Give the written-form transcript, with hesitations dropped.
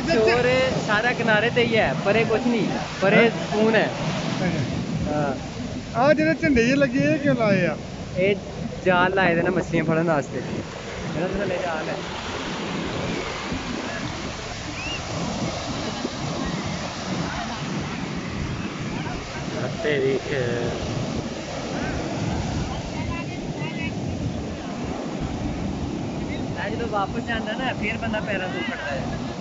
शोर सारा किनारे ते ही है, परे कुछ नहीं, परे सुकून है। आ जेह्ड़े झंडे जे लगे एह् क्यों लाए आ? ये जाल लाए दे ना मछलियां फड़न वास्ते, इन्हां दे थल्ले जाल है। तेरी जो वापस जाना ना फिर बंदा पैराशूट फटता है।